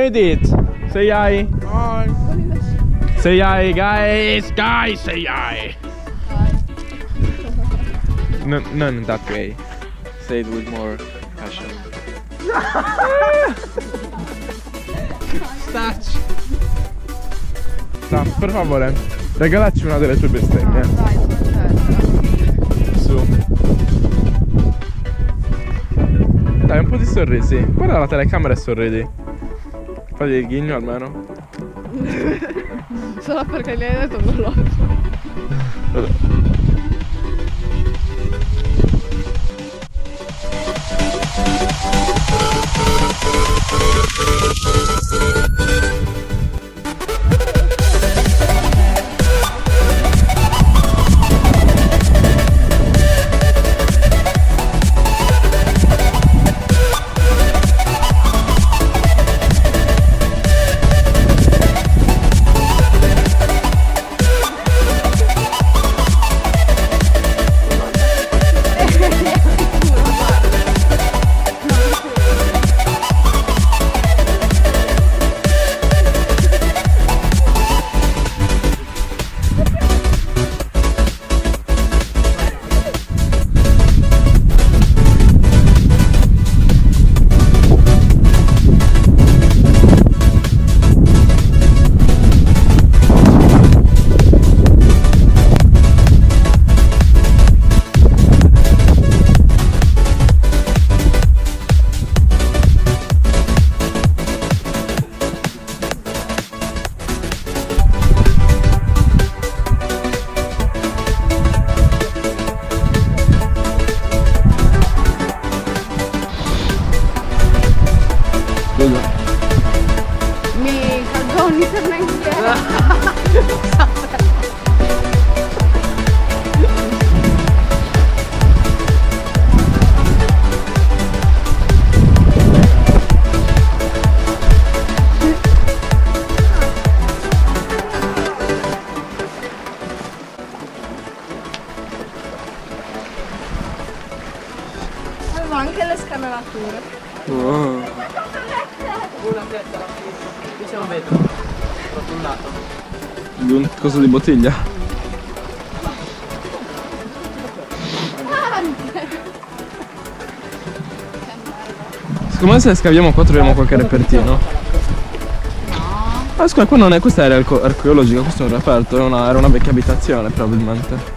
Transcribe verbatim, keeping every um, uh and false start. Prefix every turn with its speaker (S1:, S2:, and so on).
S1: made it. Say hi.
S2: Hi.
S1: Say hi, guys. Guys, say hi. No, non that way. Say it with more passion. Stacci. Sta, per favore, regalacci una delle tue bestemmie.
S2: Ah, dai,
S1: Su. Dai, un po' di sorrisi. Guarda la telecamera e sorridi. Fagli il ghigno almeno.
S2: solo perché gli hai detto non l'ho. Mi cagoni per me avevo anche le scanalature.
S1: Wow.
S3: Una testa, qui c'è un vetro, rotollato.
S1: Di un coso di bottiglia? Secondo me se scaviamo qua troviamo qualche repertino. No. Ah scusa, qua non è, questa era archeologica, questo è un reperto, era una, era una vecchia abitazione probabilmente.